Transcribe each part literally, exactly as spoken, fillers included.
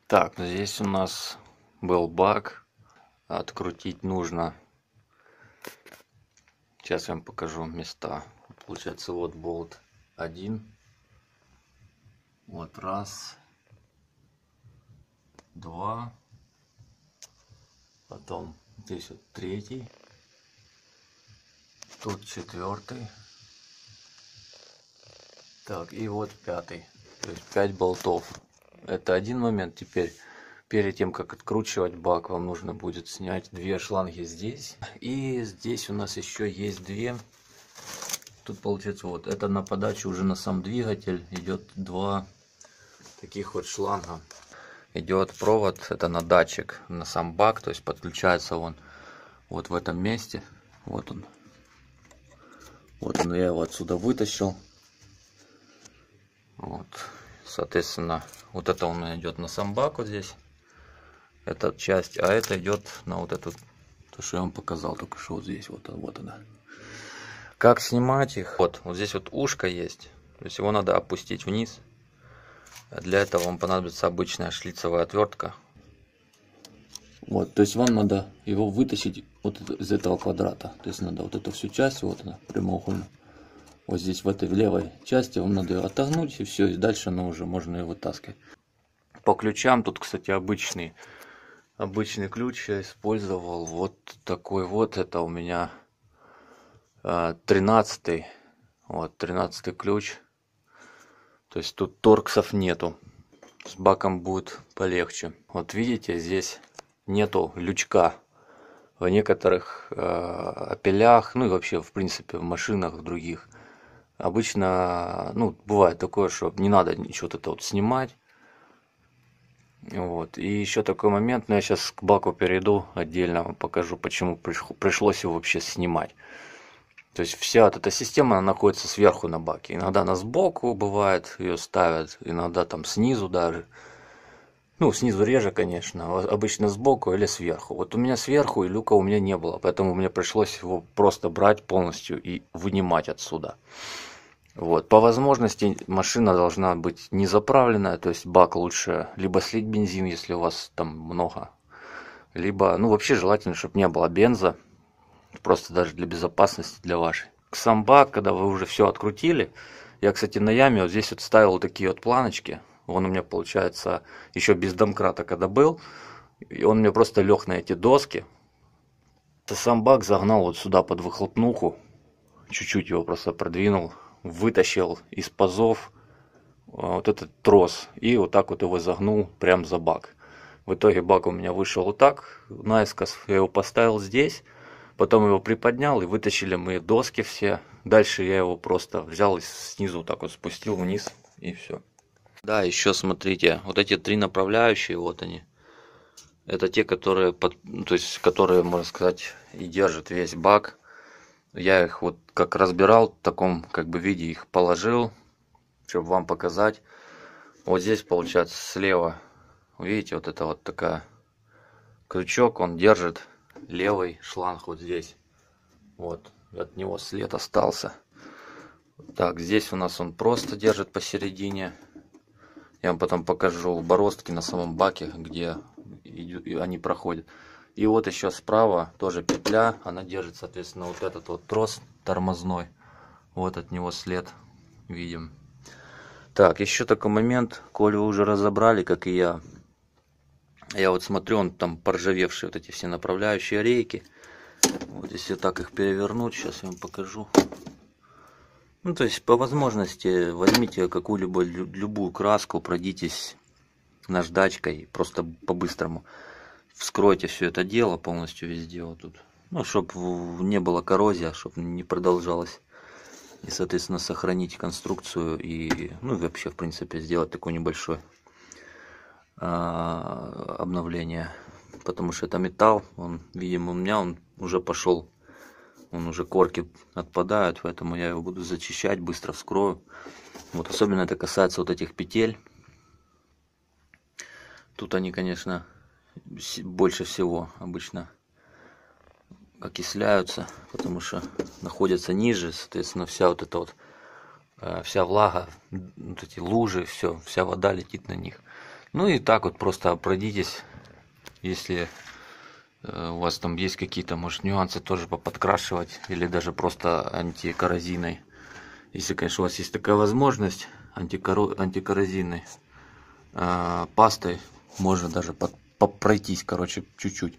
Так, здесь у нас был баг. Открутить нужно. Сейчас я вам покажу места. Получается, вот болт один. Вот раз. Два. Потом здесь вот третий. Тут четвертый. Так, и вот пятый. То есть пять болтов. Это один момент. Теперь, перед тем, как откручивать бак, вам нужно будет снять две шланги здесь. И здесь у нас еще есть две. Тут получается вот это на подачу уже на сам двигатель идет два таких вот шланга. Идет провод, это на датчик, на сам бак, то есть подключается он вот в этом месте. Вот он. Вот он, я его отсюда вытащил. Вот, соответственно, вот это у меня идет на сам бак вот здесь. Эта часть, а это идет на вот эту, то, что я вам показал только что вот здесь, вот, вот она. Как снимать их? Вот, вот здесь вот ушко есть, то есть его надо опустить вниз. Для этого вам понадобится обычная шлицевая отвертка. Вот, то есть вам надо его вытащить вот из этого квадрата. То есть надо вот эту всю часть, вот она, прямоугольно. Вот здесь в этой в левой части вам надо ее отогнуть, и все, и дальше оно уже можно ее вытаскивать. По ключам, тут, кстати, обычный, обычный ключ я использовал. Вот такой вот, это у меня тринадцатый. Вот, тринадцатый ключ. То есть тут торксов нету. С баком будет полегче. Вот видите, здесь нету лючка. В некоторых э, опелях, ну и вообще, в принципе, в машинах других, обычно, ну, бывает такое, что не надо ничего это вот снимать. Вот. И еще такой момент, но я сейчас к баку перейду, отдельно вам покажу, почему пришлось его вообще снимать. То есть вся вот эта система, она находится сверху на баке. Иногда она сбоку бывает, ее ставят, иногда там снизу даже. Ну, снизу реже, конечно, обычно сбоку или сверху. Вот у меня сверху, и люка у меня не было, поэтому мне пришлось его просто брать полностью и вынимать отсюда. Вот. По возможности машина должна быть не заправленная, то есть бак лучше либо слить бензин, если у вас там много, либо, ну, вообще желательно, чтобы не было бенза. Просто даже для безопасности, для вашей. Сам бак, когда вы уже все открутили, я, кстати, на яме вот здесь вот ставил вот такие вот планочки. Он у меня, получается, еще без домкрата когда был. И он мне просто лег на эти доски. Сам бак загнал вот сюда под выхлопнуху. Чуть-чуть его просто продвинул. Вытащил из пазов вот этот трос. И вот так вот его загнул прям за бак. В итоге бак у меня вышел вот так наискос. Я его поставил здесь. Потом его приподнял и вытащили мы доски все. Дальше я его просто взял и снизу так вот спустил вниз и все. Да, еще смотрите, вот эти три направляющие, вот они. Это те, которые, под, то есть, которые, можно сказать, и держат весь бак. Я их вот как разбирал в таком как бы виде, их положил, чтобы вам показать. Вот здесь получается слева, видите, вот это вот такая крючок, он держит левый шланг вот здесь. Вот, от него след остался. Так, здесь у нас он просто держит посередине. Я вам потом покажу бороздки на самом баке, где они проходят. И вот еще справа тоже петля, она держит, соответственно, вот этот вот трос тормозной. Вот от него след видим. Так, еще такой момент, коли вы уже разобрали, как и я. Я вот смотрю, он там поржавевшие вот эти все направляющие рейки. Вот если так их перевернуть, сейчас я вам покажу. Ну, то есть, по возможности, возьмите какую-либо любую краску, пройдитесь наждачкой, просто по-быстрому. Вскройте все это дело полностью везде вот тут. Ну, чтобы не было коррозии, чтобы не продолжалось. И, соответственно, сохранить конструкцию и, ну, вообще, в принципе, сделать такой небольшой а, обновление. Потому что это металл, он, видимо, у меня он уже пошел. Он уже корки отпадают, поэтому я его буду зачищать, быстро вскрою. Вот особенно это касается вот этих петель. Тут они, конечно, больше всего обычно окисляются, потому что находятся ниже, соответственно, вся вот эта вот вся влага, вот эти лужи, все, вся вода летит на них. Ну и так вот просто пройдитесь, если у вас там есть какие-то, может, нюансы, тоже поподкрашивать, или даже просто антикоррозийной. Если, конечно, у вас есть такая возможность, антикоро... антикоррозийной э, пастой, можно даже под... пройтись, короче, чуть-чуть.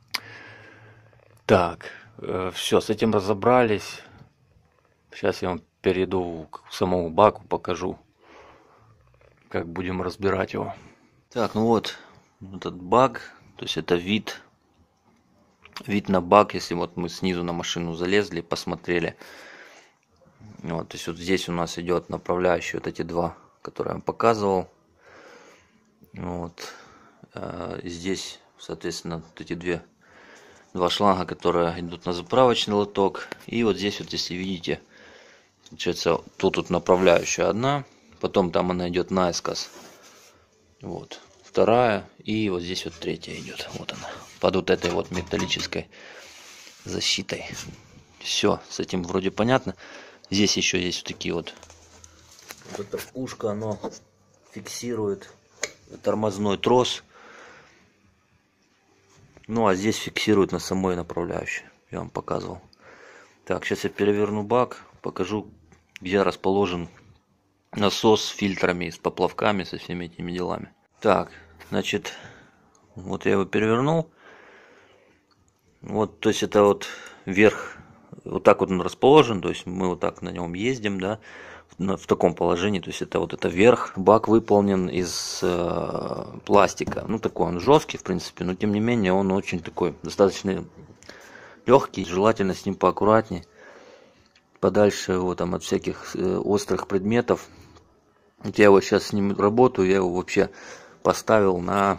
Так, э, все, с этим разобрались. Сейчас я вам перейду к самому баку, покажу, как будем разбирать его. Так, ну вот, этот бак, то есть это вид, вид на бак, если вот мы снизу на машину залезли, посмотрели. Вот, то есть вот здесь у нас идет направляющие, вот эти два, которые я вам показывал. Вот, а здесь, соответственно, вот эти две, два шланга, которые идут на заправочный лоток. И вот здесь вот, если видите, получается, тут, тут направляющая одна, потом там она идет наискос. Вот, вторая, и вот здесь вот третья идет. Вот она, под вот этой вот металлической защитой. Все, с этим вроде понятно. Здесь еще есть вот такие вот. Вот это ушко, оно фиксирует тормозной трос. Ну а здесь фиксирует на самой направляющей. Я вам показывал. Так, сейчас я переверну бак, покажу, где расположен насос с фильтрами, с поплавками, со всеми этими делами. Так, значит, вот я его перевернул. Вот, то есть это вот верх, вот так вот он расположен, то есть мы вот так на нем ездим, да, в, в таком положении, то есть это вот это верх. Бак выполнен из э, пластика, ну такой он жесткий в принципе, но тем не менее он очень такой, достаточно легкий, желательно с ним поаккуратнее, подальше его там от всяких э, острых предметов. Вот я вот сейчас с ним работаю, я его вообще поставил на,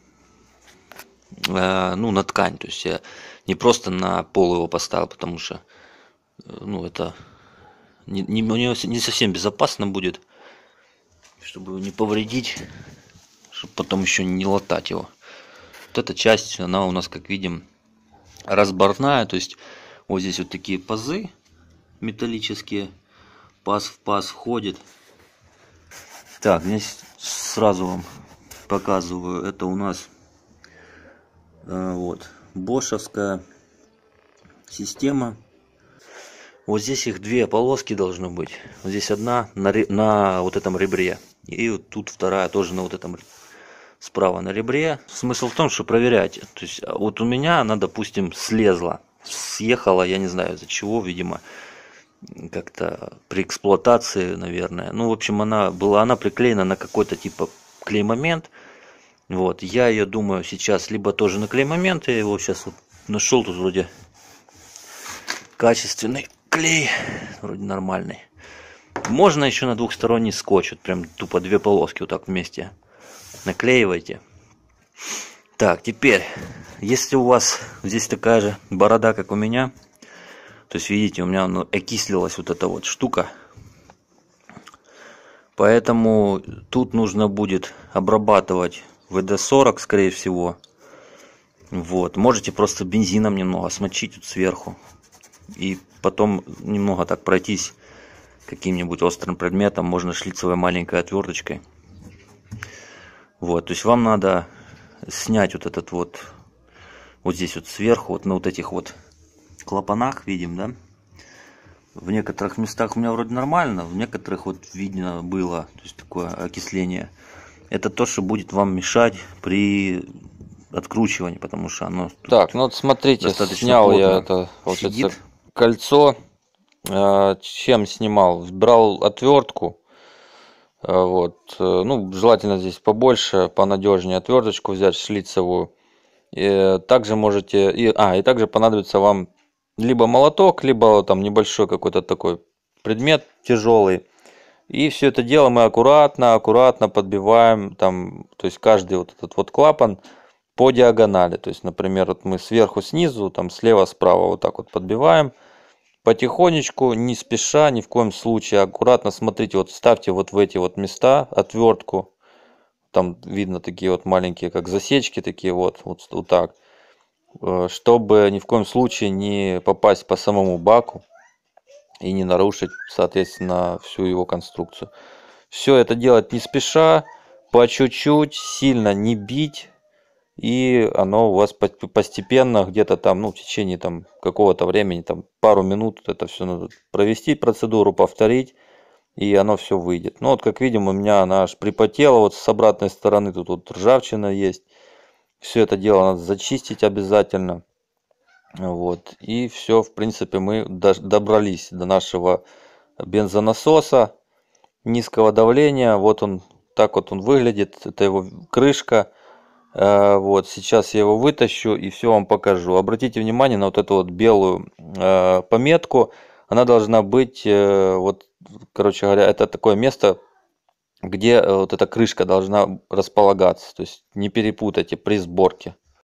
э, ну, на ткань, то есть я не просто на пол его поставил, потому что, э, ну, это не, не, не совсем безопасно будет, чтобы его не повредить, чтобы потом еще не латать его. Вот эта часть, она у нас, как видим, разборная, то есть вот здесь вот такие пазы металлические, паз в паз входит. Так, здесь сразу вам показываю, это у нас э, вот бошевская система. Вот здесь их две полоски должно быть. Вот здесь одна на, на вот этом ребре, и вот тут вторая тоже на вот этом справа на ребре. Смысл в том, что проверяйте. То есть вот у меня она, допустим, слезла, съехала, я не знаю из-за чего, видимо, как-то при эксплуатации, наверное. Ну, в общем, она была, она приклеена на какой-то типа клей-момент. Вот, я ее думаю сейчас либо тоже на клей-момент, я его сейчас вот нашел, тут вроде качественный клей, вроде нормальный. Можно еще на двухсторонний скотч, вот прям тупо две полоски вот так вместе наклеивайте. Так, теперь, если у вас здесь такая же борода, как у меня, то есть, видите, у меня ну, окислилась вот эта вот штука. Поэтому тут нужно будет обрабатывать вэ дэ сорок, скорее всего. Вот. Можете просто бензином немного смочить вот сверху. И потом немного так пройтись каким-нибудь острым предметом. Можно шлицевой маленькой отверточкой. Вот. То есть вам надо снять вот этот вот, вот здесь вот сверху, вот на вот этих вот клапанах, видим, да? В некоторых местах у меня вроде нормально, в некоторых вот видно было, то есть такое окисление. Это то, что будет вам мешать при откручивании, потому что оно... Так, ну вот смотрите, снял я это получается, кольцо. Чем снимал? Брал отвертку. Вот. Ну, желательно здесь побольше, понадежнее отверточку взять, шлицевую. И также можете... И, а, и также понадобится вам либо молоток, либо там небольшой какой-то такой предмет тяжелый. И все это дело мы аккуратно, аккуратно подбиваем, там, то есть каждый вот этот вот клапан по диагонали. То есть, например, вот мы сверху, снизу, там слева, справа вот так вот подбиваем. Потихонечку, не спеша, ни в коем случае, аккуратно смотрите, вот ставьте вот в эти вот места отвертку. Там видно такие вот маленькие, как засечки такие вот, вот, вот так. Чтобы ни в коем случае не попасть по самому баку и не нарушить, соответственно, всю его конструкцию. Все это делать не спеша, по чуть-чуть, сильно не бить. И оно у вас постепенно, где-то там, ну, в течение там какого-то времени, там пару минут, это все надо провести, процедуру повторить, и оно все выйдет. Ну, вот как видим, у меня она аж припотела, вот с обратной стороны тут вот ржавчина есть. Все это дело надо зачистить обязательно. Вот, и все, в принципе, мы добрались до нашего бензонасоса низкого давления. Вот он, так вот он выглядит, это его крышка. Вот, сейчас я его вытащу и все вам покажу. Обратите внимание на вот эту вот белую э, пометку. Она должна быть, э, вот, короче говоря, это такое место, где вот эта крышка должна располагаться. То есть не перепутайте при сборке.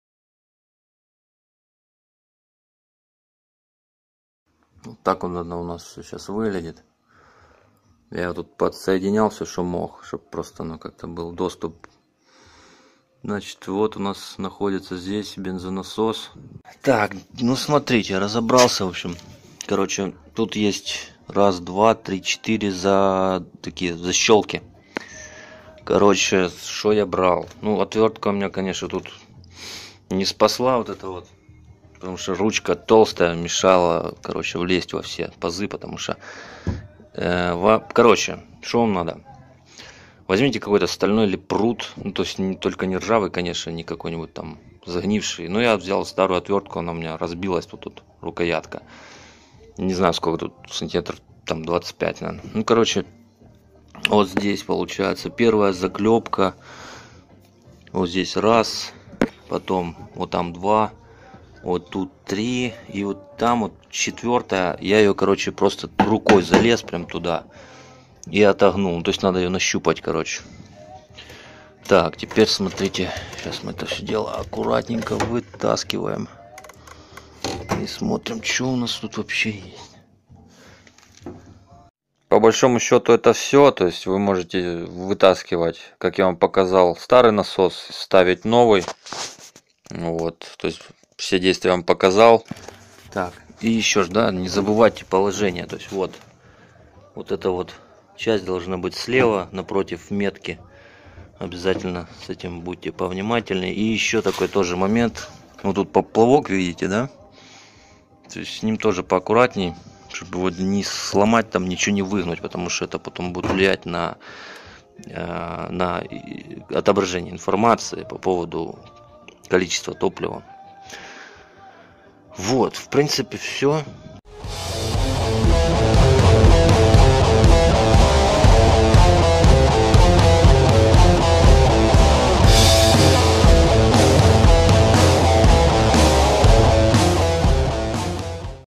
Вот так он у нас все сейчас выглядит. Я тут подсоединял все, что мог, чтобы просто ну, как-то был доступ. Значит, вот у нас находится здесь бензонасос. Так, ну смотрите, разобрался, в общем. Короче, тут есть раз, два, три, четыре за такие защелки. Короче, что я брал? Ну, отвертка у меня, конечно, тут не спасла вот это вот. Потому что ручка толстая, мешала, короче, влезть во все пазы, потому что... Э, во, короче, что вам надо? Возьмите какой-то стальной или прут, ну, то есть не, только не ржавый, конечно, не какой-нибудь там загнивший. Но я взял старую отвертку, она у меня разбилась, вот тут рукоятка. Не знаю, сколько тут, сантиметров там двадцать пять, наверное. Ну, короче, вот здесь получается первая заклепка. Вот здесь раз, потом вот там два, вот тут три, и вот там вот четвертая. Я ее, короче, просто рукой залез прям туда. И отогнул. То есть надо ее нащупать, короче. Так, теперь смотрите. Сейчас мы это все дело аккуратненько вытаскиваем. И смотрим, что у нас тут вообще есть. По большому счету это все. То есть вы можете вытаскивать, как я вам показал, старый насос, ставить новый. Вот. То есть все действия вам показал. Так, и еще ж, да, не забывайте положение. То есть вот. Вот это вот. Часть должна быть слева, напротив метки. Обязательно с этим будьте повнимательнее. И еще такой тоже момент. Вот тут поплавок, видите, да? То есть с ним тоже поаккуратней, чтобы его не сломать, там ничего не выгнуть, потому что это потом будет влиять на, на отображение информации по поводу количества топлива. Вот, в принципе, все.